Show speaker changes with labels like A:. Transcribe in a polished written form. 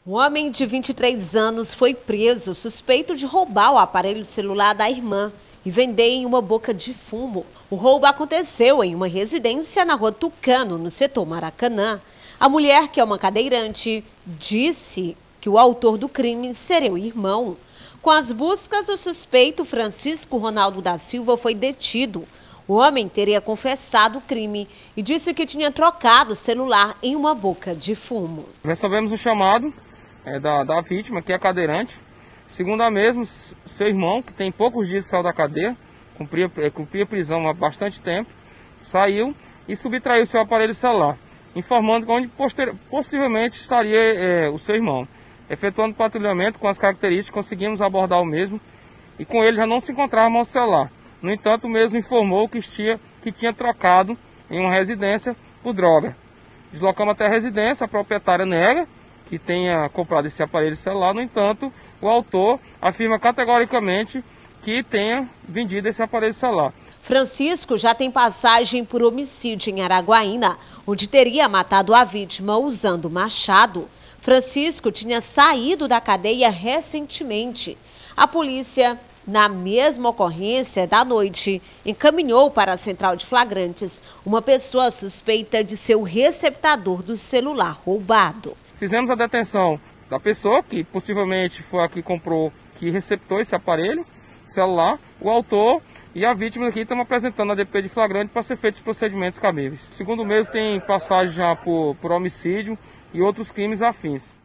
A: Um homem de 23 anos foi preso suspeito de roubar o aparelho celular da irmã e vender em uma boca de fumo. O roubo aconteceu em uma residência na rua Tucano, no setor Maracanã. A mulher, que é uma cadeirante, disse que o autor do crime seria o irmão. Com as buscas, o suspeito Francisco Ronaldo da Silva foi detido. O homem teria confessado o crime e disse que tinha trocado o celular em uma boca de fumo.
B: Recebemos um chamado da vítima, que é cadeirante. Segundo a mesma, seu irmão, que tem poucos dias que saiu da cadeia, cumpria prisão há bastante tempo, saiu e subtraiu seu aparelho celular, informando que onde possivelmente estaria o seu irmão. Efetuando patrulhamento com as características, conseguimos abordar o mesmo e com ele já não se encontrava mais o celular. No entanto, o mesmo informou que tinha trocado em uma residência por droga. Deslocamos até a residência, a proprietária nega que tenha comprado esse aparelho celular. No entanto, o autor afirma categoricamente que tenha vendido esse aparelho celular.
A: Francisco já tem passagem por homicídio em Araguaína, onde teria matado a vítima usando machado. Francisco tinha saído da cadeia recentemente. A polícia, na mesma ocorrência da noite, encaminhou para a central de flagrantes uma pessoa suspeita de ser o receptador do celular roubado.
B: Fizemos a detenção da pessoa que possivelmente foi a que comprou, que receptou esse aparelho celular, o autor e a vítima. Aqui estamos apresentando a DP de flagrante para ser feitos os procedimentos cabíveis. Segundo o mesmo, tem passagem já por homicídio e outros crimes afins.